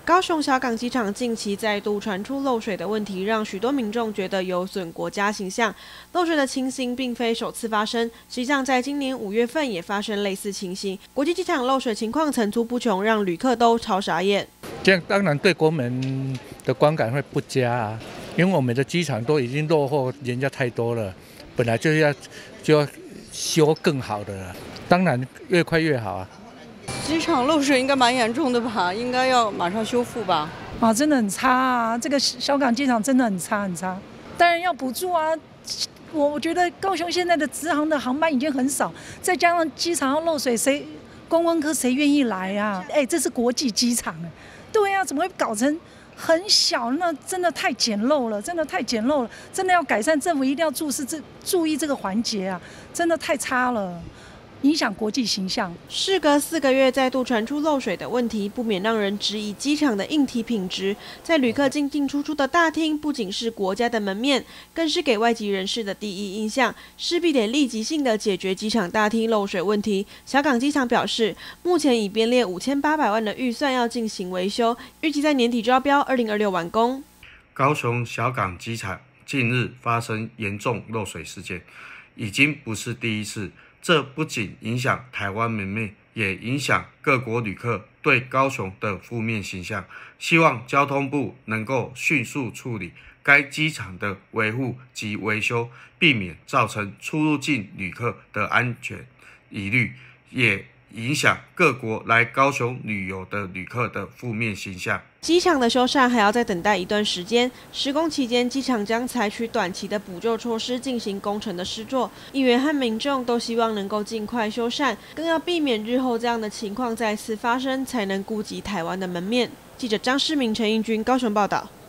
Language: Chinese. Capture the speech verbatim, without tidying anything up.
高雄小港机场近期再度传出漏水的问题，让许多民众觉得有损国家形象。漏水的情形并非首次发生，实际上在今年五月份也发生类似情形。国际机场漏水情况层出不穷，让旅客都超傻眼。 这样当然对国门的观感会不佳啊，因为我们的机场都已经落后人家太多了，本来就要就要修更好的了，当然越快越好啊。 机场漏水应该蛮严重的吧？应该要马上修复吧？ 啊，真的很差啊！这个小港机场真的很差很差，当然要补助啊。我我觉得高雄现在的直航的航班已经很少，再加上机场要漏水，谁观光客谁愿意来啊？哎，这是国际机场哎，对啊，怎么会搞成很小？那真的太简陋了，真的太简陋了，真的要改善，政府一定要注视这注意这个环节啊，真的太差了。 影响国际形象。 事隔四个月，再度传出漏水的问题，不免让人质疑机场的硬体品质。在旅客进进出出的大厅，不仅是国家的门面，更是给外籍人士的第一印象，势必得立即性的解决机场大厅漏水问题。小港机场表示，目前已编列五千八百万的预算要进行维修，预计在年底招标，二零二六完工。 高雄小港机场近日发生严重漏水事件，已经不是第一次。 这不仅影响台湾门面，也影响各国旅客对高雄的负面形象。希望交通部能够迅速处理该机场的维护及维修，避免造成出入境旅客的安全疑虑，也影响各国来高雄旅游的旅客的负面形象。 机场的修缮还要再等待一段时间，施工期间，机场将采取短期的补救措施进行工程的施作。议员和民众都希望能够尽快修缮，更要避免日后这样的情况再次发生，才能顾及台湾的门面。记者张世明、陈英君高雄报道。